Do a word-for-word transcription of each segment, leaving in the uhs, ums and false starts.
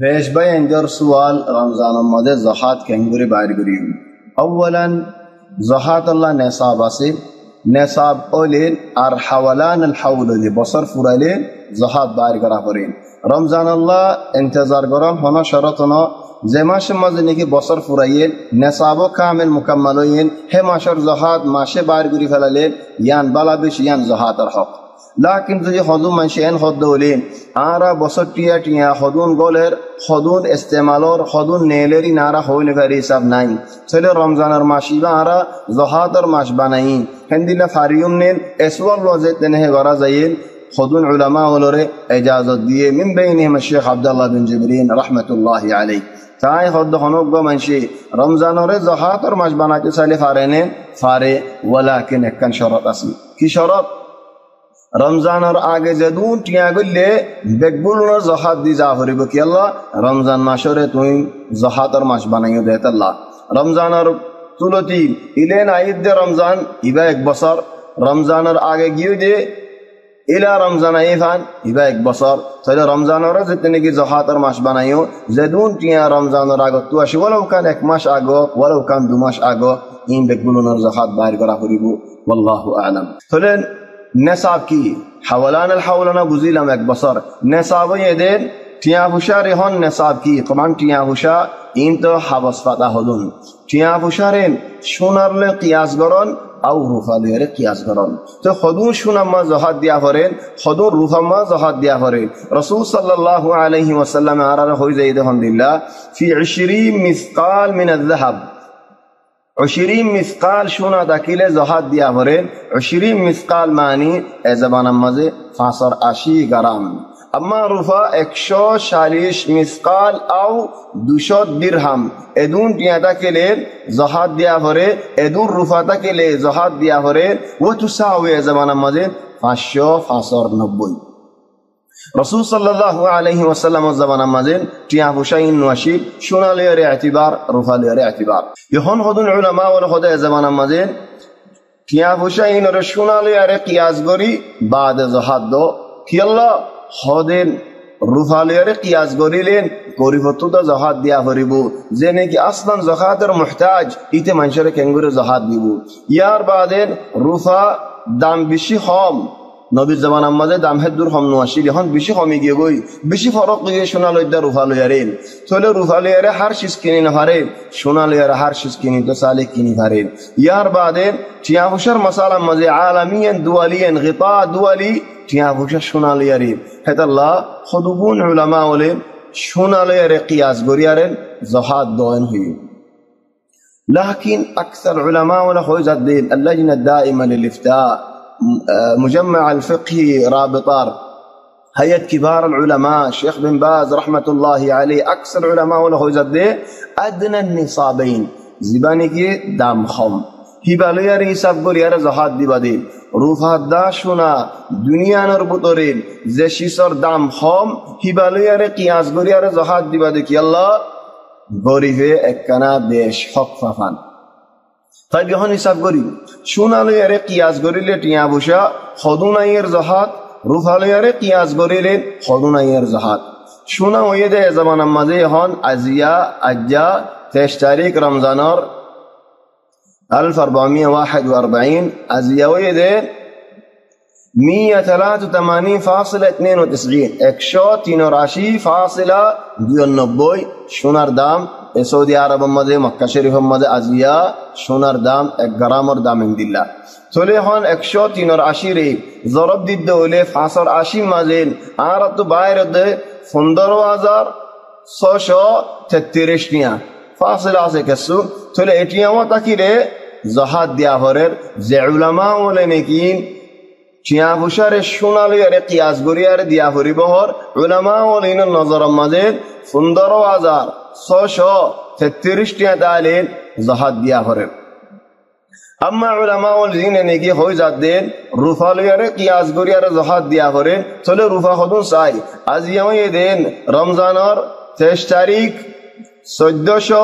پیش بیان در سوال رمضان مده زکات کنگوری بایر گریم. اولا زکات الله نصاب است. نصاب اولین ار حولان الحول دی بصر فرالین زکات بایر گرافرین. رمضان الله انتظار گرام هنا شرطنا زماش مزنی که بصر فرایل نصابو کامل مکملوین هم اشر زکات ماشه بایر گری فلالین یان بالا بش یان زکات الحق. لكن যদি خودون منشأن خود دولین آرا بسط تیا تیا خودون گولر خودون استعمالور خودون نیلری نارا خوی نفری سب ناین سال رمضان ارماشیبا آرا زهاد ارماش بناین هندیلا فاریوم نین اسوال وزت نه غرازین خودون علماء ولره اجازت دیه من بینهم الشيخ عبد الله بن جبرين رحمة الله عليه تای خود خنوق با منشی رمضان اره زهاد ارماش بناچ سال فارینه فاره ولكن اکن شرط اصلی کی شرط رمضان اور آگے زدون تیاگلے بقبولنا زکات دی ظاہری بکی اللہ رمضان ماشورے توین زکات اور ماش بنائیو دیت اللہ رمضان اور طولتی الین آئید دے رمضان ایبا ایک بصر رمضان اور آگے گیو دے الى رمضان ایفان ایبا ایک بصر سلی رمضان اور زتنے کی زکات اور ماش بنائیو زدون تیا رمضان اور آگو تو اشی ولو کان ایک ماش آگو ولو کان دو ماش آگو این بقبولنا زکات باہر کرا خریبو واللہ اعلم. سلین نصاب کی حولان الحولنا گزیلم ایک بصر نصاب یہ دین تیاهوشا ریحان نصاب کی طبعا تیاهوشا این تو حبس فتح هدون تیاهوشا رین شونرل قیاس گران او روفالیره قیاس گران تو خودون شونم ما زهاد دیا فرین خودون روفا ما زهاد دیا فرین رسول صلی الله علیه وسلم عرار خوی زیده الحمدلله فی عشرین مثقال من الذهب عشرين مثقال شونا داخل زهاد دیا فرین عشرين مثقال معنی زبان مزه فاصر عشی گرام اما رفا اکشو شالیش مثقال او دوشو درهم ادون تیادا کے لئے زهاد دیا فرین ادون رفا تا کے لئے زهاد دیا فرین و تساوی زبان مزه فاشو فاصر نبوی رسول صلی اللہ علیہ وسلم زبان مزین تیاهوشاین نوشی شونا لیر اعتبار رفا لیر اعتبار یهون خودون علماء و خود زبان مزین تیاهوشاین رو شونا لیر قیاسگوری بعد زهاد دو کی اللہ خودین رفا لیر قیاسگوری لین کوری فتو دا زهاد دیا فریبو زینه که اصلا زکات محتاج ایت منشر کنگور زهاد بیبو یار بعدین رفا دام بشی خام নবীর জামানার মাঝে দাম হে দূর হম নোয়াশিল এখন বেশি কমে গিয়ে গই বেশি ফরক গিয়ে সোনা লইদা রুফা লইয়ারেন চলে রুফা লইয়ারে হার শিস কিনি না হারে সোনা লইয়ারে হার শিস কিনি তো সালে কিনি হারেন ইয়ার বাদে টিয়াহুশার মাসালার মাঝে আলামিয়ান দুয়ালিয়ান গিতা দুয়ালি টিয়াহুশার সোনা লইয়ারে হেতাল্লাহ খুদুবুন উলামা ওলে সোনা লইয়ারে কিয়াস গরিয়ারেন জহাদ দোন হই لكن اكثر علماء ولا خوزت دين اللجنه الدائمه للافتاء مجمع الفقهي رابطار هيئة كبار العلماء الشيخ بن باز رحمة الله عليه أكثر علماء وله يزدي أدنى النصابين زباني كي دام خم هبالي ريساب قول يارا زهاد دي بدين روفات داشونا دنيا نربطورين زشي صار دام خم هبالي يارا قياس قول يارا زهاد دي بدي كي الله قولي في اكنا بيش حق ففان طيب يهون حساب করি শোনালে আরে কিয়াস করিলে টিয়া বসা খদুনাইয়ের জাহাদ রুফালে আরে কিয়াস করিলে খদুনাইয়ের জাহাদ শোনা হয়ে দে জামানার মাঝে হন আজিয়া আজ্জা তেইশ তারিখ রমজানের ألف وأربعمائة وواحد وأربعين আজিয়া হয়ে দে مية وثلاثة وثمانين فاصلة اثنين وتسعين একশো তিরাশি فاصلة দুই শোনার দাম সৌদি আরব মধ্যে মক্কা শরীফ মধ্যে আজিয়া সোনার দাম এক গ্রামের দাম ইনদিল্লাহ চলে হন একশো তিরাশি রে জরব দিদ হলে পাঁচশো আশি মাঝে আর তো বাইরে দে পনেরো হাজার ছয়শো তেত্রিশ নিয়া ফাসিল আছে কিছু চলে এটিএমও তাকিরে জাহাদ দিয়া হরের যে উলামা ওলে নাকি টিয়া হুশারে সোনালি আরে কিয়াস গরিয়ারে দিয়া হরি বহর উলামা ওলে নজর মাঝে পনেরো হাজার ছয়শো তেত্রিশ টিয়া দালেন জাহাদ দিয়া হরের اما علماء الذين نگی ہوئی ذات دین رفا لیاره قیاس گریاره زهاد دیا ہره چلے رفا خودون سای از یوم دین رمضان اور তেইশ তারিখ চৈধ্যশো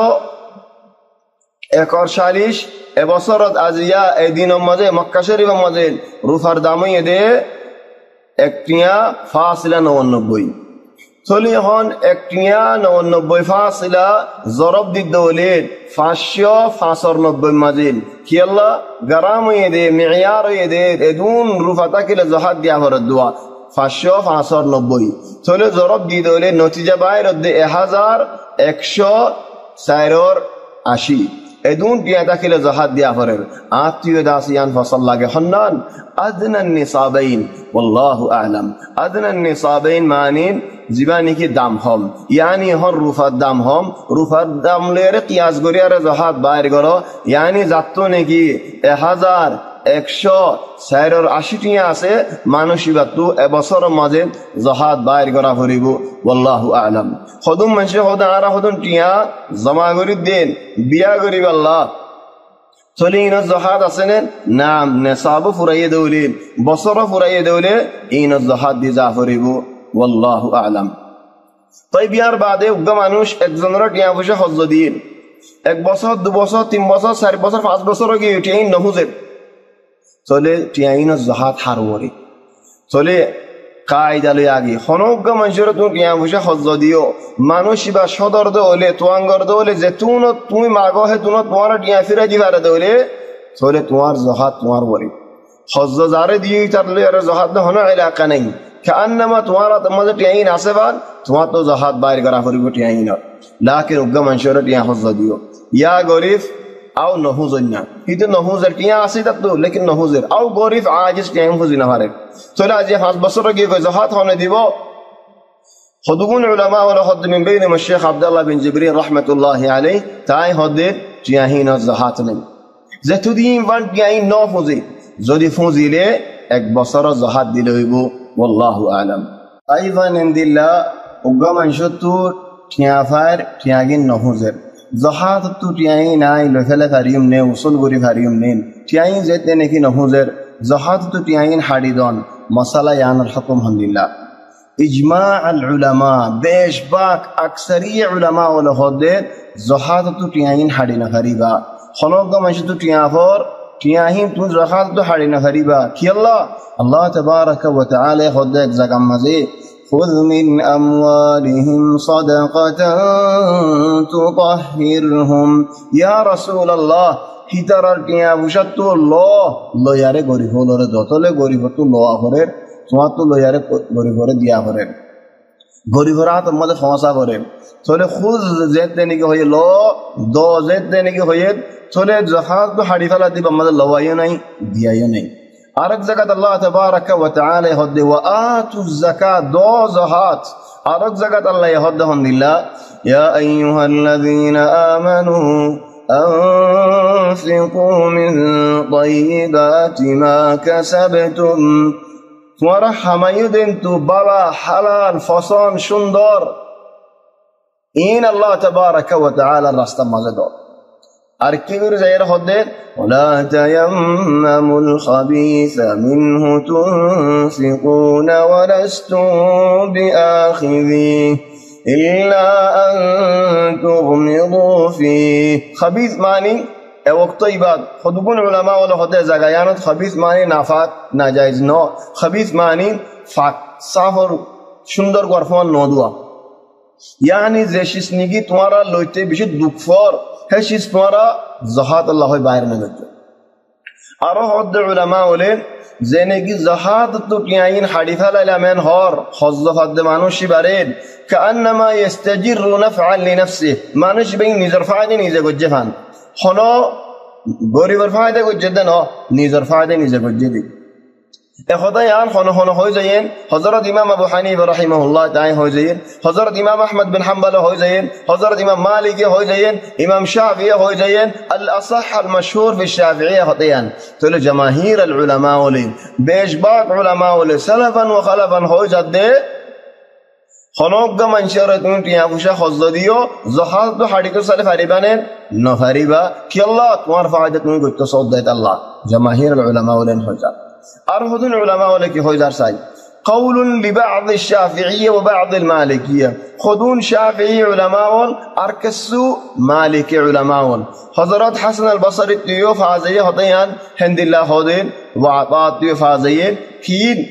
একচল্লিশ এবছৰত আজিয়া এই দিনৰ মাজে মক্কা শৰীফৰ মাজে রুফার দাম দে একটিয়া ফাসিলা নব্বই চলি হন এক টিয়া নব্বই ফাঁসিলা জরব দি দৌলেন পাঁচশো পাঁচর নব্বই মাজিল কি আল্লাহ গারাম হয়ে দে মেয়ার হয়ে দে এদুন রুফাতা কিলে জহাদ দিয়া হরত দোয়া পাঁচশো পাঁচর নব্বই চলে জরব দি দৌলে নতিজা বাইর দে এ হাজার একশো চারর আশি এদুন টিয়া তাকিলে জহাদ দিয়া হরের আত্মীয় দাসিয়ান ফসল লাগে হন্নান আদনান নিসাবাইন ওয়াল্লাহু আ'লাম আদনান নিসাবাইন মানিন জীবানি কি দাম হম ইয়ানি হর রুফার দাম হম রুফার দাম লেরে কিয়াস গরিয়ারে জহাদ বাইর গলো ইয়ানি যাত্তো নাকি এ হাজার একশো চারর আশি টিয়া আছে মানুষই বাতু এবছর মাঝে জহাদ বাইর করা হরিব ওয়াল্লাহু আ'লাম হদুম মানুষে হদা আরা হদুন টিয়া জমা করি দেন বিয়া করিব আল্লাহ চলি ইনত জহাদ আছে নে নাম নেশাবো ফুরাইয়ে দৌলিন বছরও ফুরাইয়ে দৌলে ইনত জহাদ দি যা হরিব ওয়াল্লাহু আ'লাম তাই বিয়ার বাদে উগ্র মানুষ একজনের টিয়া পয়সা হজ্জ দিন এক বছর দু বছর তিন বছর চার বছর পাঁচ বছর গিয়ে টিয়াইন নহুজের চলে টিয়াইন জহাদ হারওয়ারি চলে কায়দালে আগে হনজ্ঞ মানুষের তুমি টিয়া পয়সা হজ্জ দিও মানুষ বা সদর দৌলে তোয়াঙ্গর দৌলে যে তুন তুমি মাগো হে তুন তোমার টিয়া ফিরে দিবারে দৌলে চলে তোমার জহাদ তোমার বলি হজ্জ যারে দিয়ে তার জহাদ হন এলাকা নেই কান্নামা তোমার তোমাদের টিয়াইন আছে বান তোমার তো জহাদ বাইর করা করিব টিয়াইন লাকিন উগ্র মানুষের টিয়া হজ্জ দিও ইয়া গরিব আও নহুজন্যা কিন্তু নহুজের টিয়া আছে তার তো লেকিন নহুজের আও গরিব আজিজ টিয়াইন খুঁজি না পারে চলে আজ পাঁচ বছর গিয়ে জহাদ হনে দিব হদুগুন উলামা ওয়ালা হদ মিন বাইনহুম الشيخ عبد الله بن جبريل رحمه الله عليه তাই হদের টিয়াহিন জহাদ নেই যে তুদিন বান টিয়াইন ন ফুজি যদি ফুজিলে এক বছর জহাদ দিলে হইব والله أعلم أيضا عند الله وقام شطور تيافار تياجين نهوزر زحات تو تياين ناي لفلا فريم نه وصل غري فريم نين تياين زيت نكي نهوزر زحات تو تياين حديدان مسألة يعني الحكم الحمد لله إجماع العلماء بيش باك أكثرية علماء ولا خدر زحات تو تياين حدينا فريبا خلوق قام شطور تيافار تياهيم تون زحات تو حدينا فريبا كي الله الله تبارك وتعالى خدك زكام مزي خذ من أموالهم صدقة تطهرهم يا رسول الله হিতারার টিয়া বুঝাত তো ল লয়ারে গরিব হলরে যতলে গরিব তো লওয়া করে তোমার তো লয়ারে গরিব করে দিয়া করে গরিবরা তোমাদের সমস্যা করে চলে খুদ জেদ দেনে কি হয়ে ল দ জেদ দেনে কি হয়ে চলে জাহাজ তো হাড়ি ফেলা দিব আমাদের লওয়াইও নাই দিয়াইও নাই আরেক জায়গাতে আল্লাহ তাবারাকা ওয়া তাআলা হদে ওয়া আতুজ যাকাত দো যাহাত আরেক জায়গাতে আল্লাহ হদে হন্দিল্লাহ ইয়া আইয়ুহাল্লাযীনা আমানু আনফিকু মিন তাইয়্যিবাতি মা কাসাবতুম তোমরা হামায়ু দেন তো বালা হালাল ফসল সুন্দর ইন আল্লাহ তাবারাকা ওয়া তাআলা রাস্তা মাঝে দাও আর কি করে যায়ের হদে ওয়ালা তায়াম্মামুল খাবিসা মিনহু তুনফিকুনা ওয়া লাস্তুম বিআখিযি ইল্লা আন তুগমিদু ফি খাবিস মানে এ ওয়াক্ত ইবাদ খুদবুন উলামা ওয়ালা হদে জাগায়ানত খাবিস মানে নাফাক নাজায়েজ ন খাবিস মানে ফাক সাফর সুন্দর গরফন নদুয়া यानी যে শিসনিগি তোমারা লইতে বেশি দুঃখর হে শিস তোমারা জাহাত আল্লাহ বাইরে না গেছে আর হদ উলামা বলেন যে নাকি জাহাত তো টিয়াইন হাদিফা লামেন হর হজ্জফাদ মানুষই বারেন কান্নামা ইস্তাজিরু নাফআন লিনফসি মানুষ বেই নিজের ফায়দা নিজে গজ্জে ফান হলো গরিবের ফায়দা গজ্জে দেন নিজের ফায়দা নিজে গজ্জে দি এখদাই আন হন হন হয়ে যায়েন হযরত ইমাম আবু হানিফা রাহিমাহুল্লাহ তাই হয়ে যায়েন হযরত ইমাম আহমদ বিন হাম্বল হয়ে যায়েন হযরত ইমাম মালিক হয়ে যায়েন ইমাম শাফিঈ হয়ে যায়েন আল আসাহ আল মাশহুর ফি শাফিঈ হতেয়ান তাহলে জামাহির আল উলামা ওলিন বেশবাক উলামা ওলি সালাফান ওয়া খালাফান হয়ে যাতে হনজ্ঞ মানুষের তুমি টিয়া পয়সা হজ্জ দিও জাহাজ তো হাড়িকে সালে ফারিবানে না ফারিবা কি আল্লাহ তোমার ফায়দা তুমি করতে সওদাত আল্লাহ জামাহির আল উলামা ওলিন হয়ে যা আর হদুন উলামা ওলে কি হয়ে যার চাই قول لبعض الشافعية وبعض المالكية خدون شافعي علماء أركسو مالكي علماء حضرات حسن البصري تيوف هذه هطيان هند الله هدين وعطات تيوف هذه كين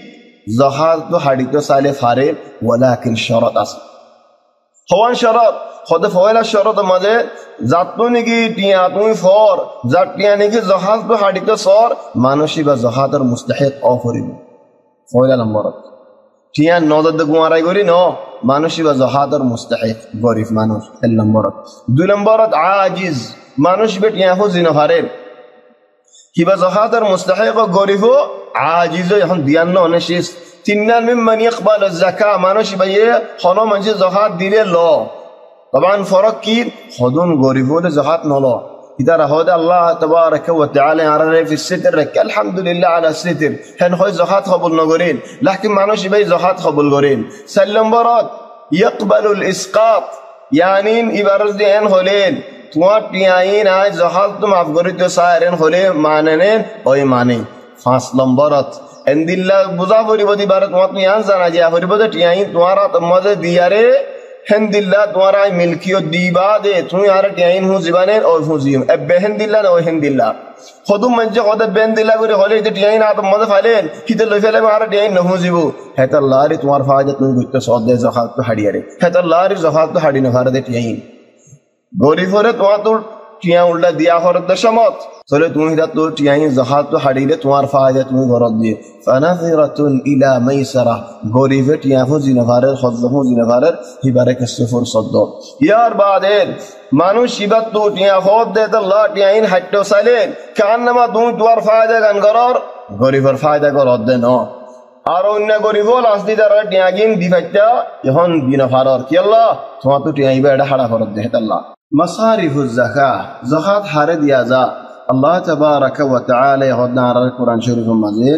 জহাজ তো হাড়িতে চাইলে ফারে ওয়ালাকিন শরত আছে হওয়ান শরত হতে ফয়লা শরত মাঝে যাত নাকি টিয়া তুমি ফর যাত টিয়া নাকি জহাজ তো হাড়িতে সর মানুষই বা জহাজের মুস্তাহিক অফরিব ফয়লা নম্বরত টিয়া নজর গুয়ারাই করি ন মানুষই বা জহাজের মুস্তাহিক গরিব মানুষ এক নম্বরত দুই নম্বরত আজিজ মানুষ বে টিয়া হো জিনা ফারে কিবা জহাজের মুস্তাহিক গরিব আজিজ এখন দিয়ান ন অনেশিস তিননান মিম্মান ইয়াকবাল যাকা মানুষ বাইয়ে হন মানুষ জহাজ দিলে ল তবান ফরক কি হদুন গরিব হলে জহাজ নল ইদার হদে আল্লাহ তাবারাকা ওয়া তাআলা আরারে ফি সিতর রাক আলহামদুলিল্লাহ আলা সিতর হেন হয় জহাজ কবুল নগরেন লাকিন মানুষ বাই জহাজ কবুল করেন চার নম্বরত ইয়াকবালুল ইসকাত ইয়ানি ইবারত দেন হলেন তোমার টিয়াইন আজ জহাজ তো মাফ করিতে চাইরেন হলে মানে ওই মানে পাঁচ নম্বরত এন্দিল্লা বুঝা পড়িব দিবার তোমার তুমি আন জানা যে পড়িব যে টিয়াইন তোমার মজে দিয়ারে হেন্দিল্লা তোমার আই মিলকিও দিবা দে তুমি আর টিয়াইন হু জীবানের ও হুজিম এ বেহেন্দিল্লা ও হেন্দিল্লা খদুম মঞ্জে খদ বেহেন্দিল্লা করে হলে যে টিয়াইন আত মজে ফালেন হিতে লই ফেলে আর টিয়াইন ন হুজিব হেতা লারি তোমার ফায়দা তুমি বুঝতে সদে জহাত তো হাড়িয়ারে হেতা লারি জহাত তো হাড়ি ন ফারে টিয়াইন গরিব হরে তোমার তো টিয়া উল্টা দিয়া হরত দশমত চলে তুমি তো টিয়াইন জহাত তো হাড়িলে তোমার ফায়দা তুমি ঘরত দিয়ে ফানাফিরাতুন ইলা মাইসারা গরিবে টিয়া হো জিনাফারের হজ্জহ জিনাফারের হিবারে কসফর সদ্দ ইয়ার বাদের মানুষ ইবাত তো টিয়া হদ দে আল্লাহ টিয়াইন হাট্টো সাইলেন কান্নামা তুমি তোমার ফায়দা গান করর গরিবের ফায়দা করত দে ন আর অন্য গরিব লাস্তি দ্বারা টিয়া গিন দিফাইতা এখন জিনাফারর কি আল্লাহ তোমার তো টিয়া ইবা এটা হাড়া করত দে আল্লাহ মাসারিফুজ যাকাত যাকাত হারে দিয়া যা আল্লাহ তাবারাকা ওয়া তাআলা হদনা আর কোরআন শরীফের মাঝে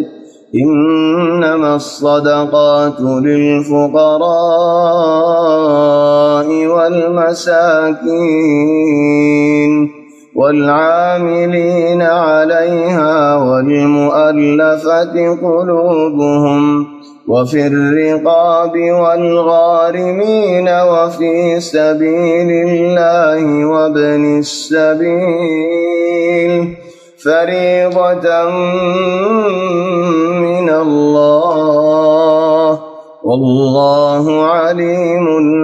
إنما الصدقات للفقراء والمساكين والعاملين عليها والمؤلفة قلوبهم وفي الرقاب والغارمين وفي سبيل الله وابن السبيل فريضة من الله والله عليم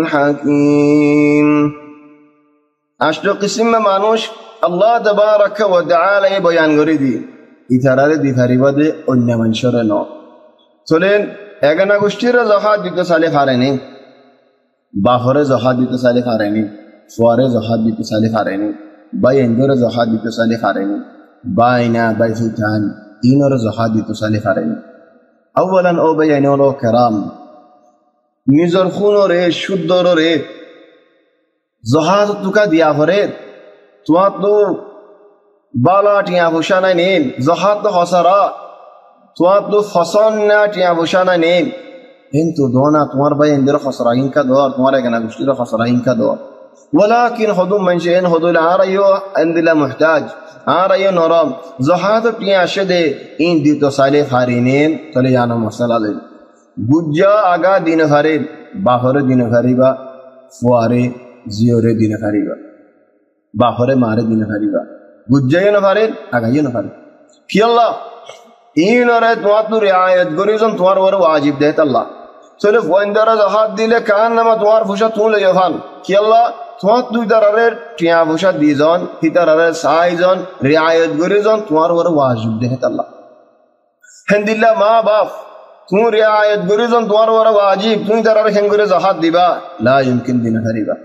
حكيم আষ্ট কিসিম মানুষ আল্লাহ তাবারাকা ওয়া তাআলা বয়ান করে দি ইতারারে দি ফারিবাদে অন্য মানুষের ন চলেন এগানা গোষ্ঠীর জহাদ দিতে চালে পারেনি বাহরে জহাদ দিতে চালে পারেনি ফুয়ারে জহাদ দিতে চালে পারেনি বাই এন্দরে জহাদ দিতে চালে পারেনি বাইনা বাই ফুটান ইনর জহাদ দিতে চালে পারেনি আউয়ালান ও বাইনর کرام নিজর খুনরে শুদ্ধরে জহাজ তুকা দিয়া ভরে তোমার তো বালা টিয়া ভূষা নাই নেন জহাজ তো হসারা তোমার তো ফসন না টিয়া ভূষা নাই নেন কিন্তু দোনা তোমার ভাই এদের খসরা ইনকা দর তোমার এখানে গোষ্ঠীর খসরা ইনকা দর ولكن خدوم من شيء خدول عاريو عند الله محتاج عاريو نرام زهاد টিয়া شده این دی تو ساله فارینین تله جانا مسئله له বুজ্জা আগা দিন ফারে বাহরে দিন ফারিবা ফুয়ারে জিওরে দিন ফারিবা বাহরে মারে দিন ফারিবা বুজ্জায় না ফারে আগাইও না ফারে কি আল্লাহ ইনরে তোমার তো রিয়ায়ত করিজন তোমার বড় ওয়াজিব দেত আল্লাহ চলে ফোনদারা জাহাদ দিলে কান নামা তোমার ফুসা তুলে যখন কি আল্লাহ তোমার দুই দারারে টিয়া ফুসা দিজন হিতারারে সাইজন রিয়ায়ত করিজন তোমার বড় ওয়াজিব দেত আল্লাহ হামদুলিল্লাহ মা বাপ তুমি রিয়ায়ত করিজন তোমার বড় ওয়াজিব তুমি দারারে কেন করে জাহাদ দিবা লা ইমকিন দিন ফারিবা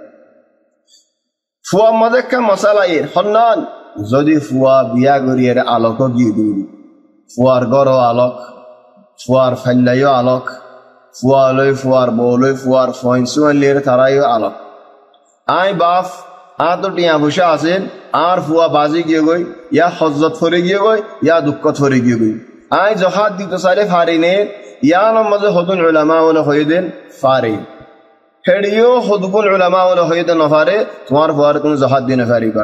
ফুয়া মাদেকা মাসালা এর হন্নান যদি ফুয়া বিয়া করিয়ে আলোক গিয়ে দিবি ফুয়ার গড় আলোক ফুয়ার ফাল্লাইও আলোক ফুয়া লই ফুয়ার বৌলই ফুয়ার ফইনসুয়ালির তারাইও আলোক আই বাপ আ তো টিয়া ভূষা আছেন আর ফুয়া বাজি গিয়ে গই ইয়া হজরত ফরে গিয়ে গই ইয়া দুঃখ ফরে গিয়ে গই আই জহাদ দিতে চাইলে ফারিনে ইয়া নমাজে হদুন উলামা ওলা হয়ে দেন ফারে হেডিও হদুকুল উলামা ওলা হয়ে দেন ফারে তোমার ফুয়ারে তুমি জহাদ দিনে ফারিবা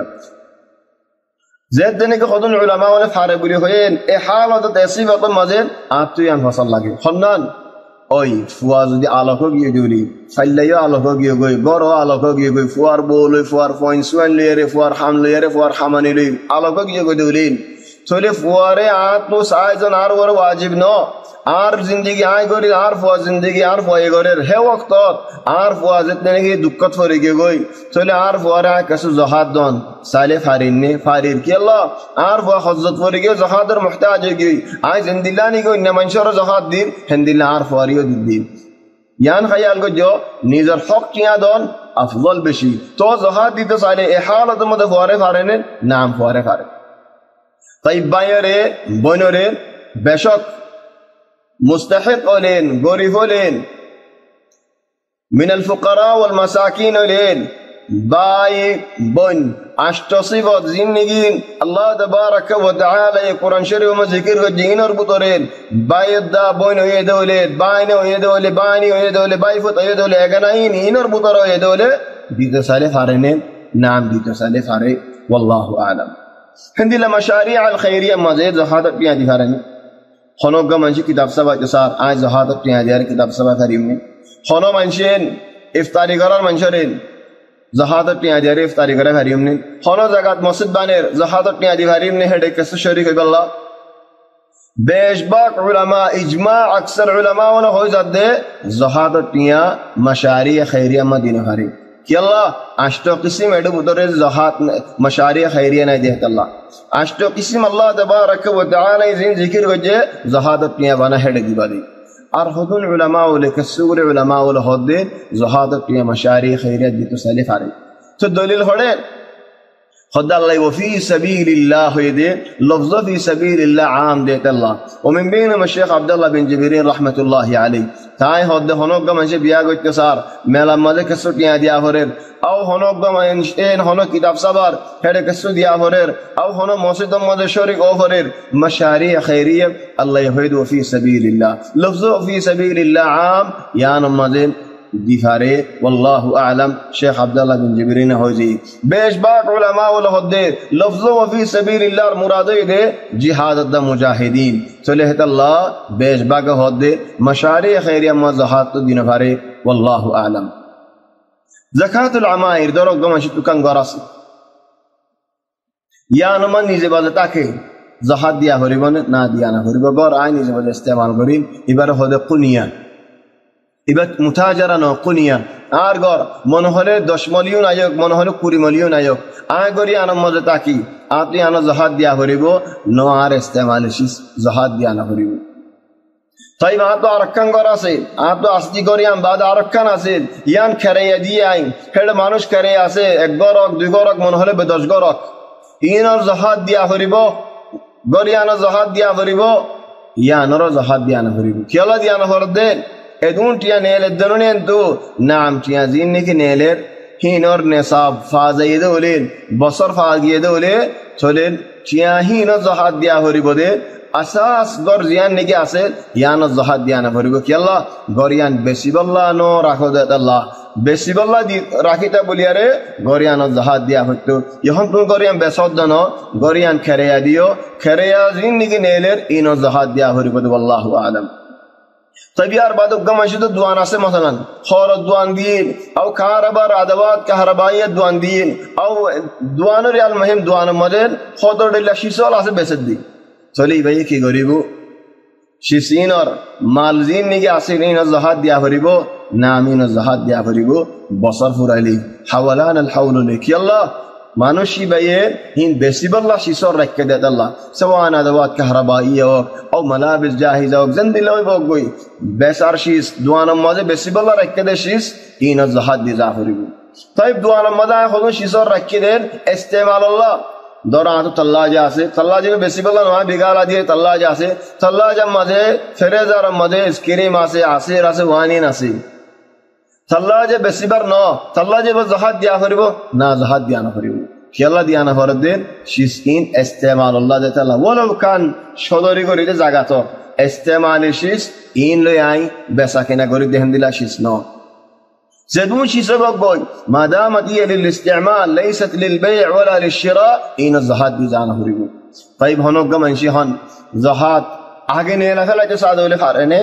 জেদ দিনে কে হদুন উলামা ওলা ফারে বলি হয়েন এ হালত তেসিবত মাঝে আত্মীয়ান ফসল লাগে হন্নান ওই ফুয়া যদি আলোক গিয়ে দিলি ফাইলাইও আলোক গিয়ে গই গড় আলোক গিয়ে গই ফুয়ার বৌলই ফুয়ার ফইনসুয়ান লিয়ারে ফুয়ার হাম লিয়ারে ফুয়ার হামানি লই আলোক গিয়ে গই দিলেন চলে ফুয়ারে আর তো সাইজন আর ওর ওয়াজিব ন আর জিন্দগি আয় করি আর ফুয়া জিন্দগি আর ফুয়াই করের হে ওক্ত আর ফুয়া যেতে নাকি দুঃখত ফরে গিয়ে গই চলে আর ফুয়ারে আয় কাছে জহাদ দন সালে ফারিনে ফারির কি আল্লাহ আর ফুয়া হজরত ফরে গিয়ে জহাদের মুহতাজ হয়ে গই আয় জিন্দিল্লা নি গই না মানুষের জহাদ দিন হেন্দিল্লা আর ফুয়ারিও দিন ইয়ান খায়াল করছো নিজের হক কিয়া দন আফজল বেশি তো জহাদ দিতে চাইলে এ হালতের মধ্যে ফুয়ারে ফারেনে নাম ফুয়ারে ফারে তাই বাইরে বনরে বেশক মুস্তাহিক হলেন গরিব হলেন মিনাল ফুকারা ওয়াল মাসাকিন হলেন বাই বোন আষ্টসিবত জিন্দিগি আল্লাহ তাবারাক ওয়া তাআলা এই কোরআন শরীফ মধ্যে জিকির করে জিনর বুতরেন বাইদা বোন হয়ে দলে বাইনে হয়ে দলে বাইনি হয়ে দলে বাইফত হয়ে দলে এগানাইন ইনর বুতর হয়ে দলে দিতে সালে ফারেনে নাম দিতে সালে ফারে ওয়াল্লাহু আলাম হিন্দিলা মাশারিআ আল খায়রিয়া মাঝে জাহাদত পিয়া দিহারানি খনগা মানসি কিতাব সাবা জসার আজ জাহাদত পিয়া দিয়ার কিতাব সাবা কারিমনে খনো মানসেন ইফতারি করার মানসরেন জাহাদত পিয়া দিয়ার ইফতারি করা কারিমনে খনো জায়গাত মসজিদ বানের জাহাদত পিয়া দি কারিমনে হেডে কসে শরীক হইবাল্লাহ বেশবাক উলামা ইজমা আকসার উলামা ওলা হই যাদে জাহাদত পিয়া মাশারিআ খায়রিয়া মদিনা হারি কি আল্লাহ আষ্ট কিসিম এডু বুদরে জাহাদ মাশারিআ খায়রিয়া নাই দেহত আল্লাহ আষ্ট কিসিম আল্লাহ তাবারাক ওয়া তাআলা জিন জিকির গজে জাহাদত পিয়া বানা হেডে দিবাদি আর হুদুল উলামা ওলে কসুর উলামা ওলে হদে জাহাদত পিয়া মাশারিআ খায়রিয়া দিতে সালিফ আরে তো দলিল হড়ে خد الله وفي سبيل الله يدي لفظ في سبيل الله عام ديت الله ومن بينهم الشيخ عبد الله بن جبرين رحمة الله عليه تاي هد هنوك من شيء بيا قلت كسار ملا ماذا كسر يا ديا فرير أو هنوك من إن هنوك كتاب صبر هذا كسر ديا فرير أو هنوك مسجد ماذا شريك أو فرير مشاريع خيرية الله يهيد وفي سبيل الله لفظ في سبيل الله عام يا نمازين দিফারে ওয়াল্লাহু আ'লাম শেখ আব্দুল্লাহ বিন জিবরিন হইজি বেশবাক উলামা ওল হদে লফজ ওয়া ফি সাবিলিল্লাহর মুরাদ দে জিহাদ দা মুজাহিদিন চলে হেত আল্লাহ বেশবাক হদে মাশারি খায়রিয়া মাযহাত দিন ভারে ওয়াল্লাহু আ'লাম যাকাতুল আমাইর দরক গমাশি তুকান গরাস ইয়া নমান নিজে বাজে তাকে জাহাদ দিয়া হরিব না দিয়া না হরিব গর আই নিজে বাজে ইস্তেমাল করিন এবারে হদে কুনিয়া এবার মুতাজারা ন কুনিয়া আর গর মনে হলে দশ মিলিয়ন আয়োগ মনে হলে কুড়ি মিলিয়ন আয়োগ আয় গরি আনম মজে তাকি আপনি আনো জাহাদ দিয়া হরিব ন আর ইস্তেমাল শিস জাহাদ দিয়া না হরিব তাই মা তো আরকান গর আছে আ তো আসদি গরিয়াম বাদ আরকান আছে ইয়ান খেরাইয়া দিয়ে আই হেড মানুষ করে আছে এক গরক দুই গরক মনে হলে দশ গরক ইনর জাহাদ দিয়া হরিব গরিয়ানো জাহাদ দিয়া হরিব ইয়ানর জাহাদ দিয়া না হরিব কিলা দিয়া না হরদে edun tiya neler danonen to naam tiya zinni ki neler hinor nesab fazayde olen basar faziyede ole cholen tiya hinor zahad dia horibode asas gor ziyan negi ase yana zahad dia na horibo ki allah goriyan besiballa no rakhode allah besiballa di rakhita boliyare goriyan zahad dia hotto yahon tu goriyan besodano goriyan khareya dio khareya zinni ki neler ino zahad dia horibode wallahu a'lam तबियार बादो गमशद दुआना से मसलन खौर दुआन दीन औ कारबार अदवात कहरबायत दुआन दीन औ दुआनो real मुहिम दुआन मदन खौदर दिल्ला शिसोल आसे बेसद दी चली भाई की गरीबो शिसीन और मालजीन निगे आसिरीन जहाद दिया फरिबो नामीन जहाद दिया फरिबो बसर फुराली हवलान अल हौल लिक अल्लाह मानुषी बाये हिन बेसिबल्ला शिसोर रख दे अल्लाह सवान अदवात कहरबाइया औ मलाबिस जाहिजा औ जंदिलोय बोगोई बेसार शीस दुआन मजे बेसिबल्ला रख दे शीस इन जहाद दी जाफरिबो तयब दुआन मदा खुद शिसोर रख दे इस्तेमाल अल्लाह दौरा तो तल्लाजा से तल्लाजे में बेसिबल्ला नो बिगाला दिए तल्लाजा से तल्लाजा मजे फेरेजार मजे स्किरी मासे आसे रासे वानी नासे तल्लाजे बेसिबर नो तल्लाजे बस जहाद दिया फरिबो ना जहाद दिया ना फरिबो कियल्ला दिया ना फरदेन शिस्किन इस्तेमाल अल्लाह देता अल्लाह वलो कान शोदरी करी दे जागा तो इस्तेमाल शिस इन ले आई बेसा के ना करी देहन दिला शिस नो زدون شي سبب بوي ما دامت هي للاستعمال ليست للبيع ولا للشراء इन जहाद दी जाना फरिबो طيب हनो गमन शि हन जहाद आगे ने लखला जो सादोले खारने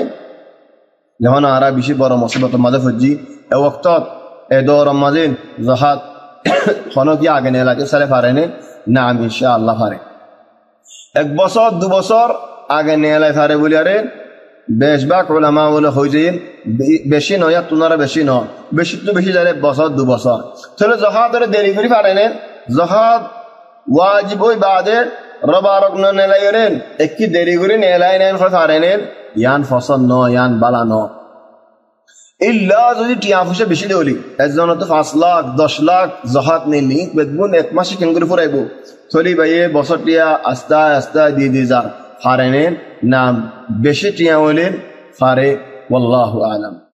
যখন আরা বেশি বড় মুসিবত মাঝে ফজি এই ওয়াক্তত এই দৌর মাঝে জাহাদ হনো কি আগে নে লাগে সালে পারেনে নাম ইনশাআল্লাহ পারে এক বছর দু বছর আগে নেলাই ফারে বলি আরে বেশবাক ওলামা বলে হয়ে বেশি নয় তোনারা বেশি ন বেশি তো বেশি যায় বছর দু বছর তাহলে জহাদ দেরি করে পারেন জহাদ ওয়াজিব ওই বাদে রবারক ন নেলাইরেন একটি দেরি করে নেলাই নেন হয় পারেন ইয়ান ফসল ন ইয়ান বালা ন ইল্লা যদি টিয়া ফুসে বেশি দেওলি একজন তো পাঁচ লাখ দশ লাখ জহাদ নিলি বেদবুন এক মাসে কেন করে ফুরাইব থলি ভাইয়ে বছর টিয়া আস্তা আস্তা দিয়ে দিয়ে যান ফারেন না বেশি টিয়া হইলেন ফারে ওয়াল্লাহু আলাম।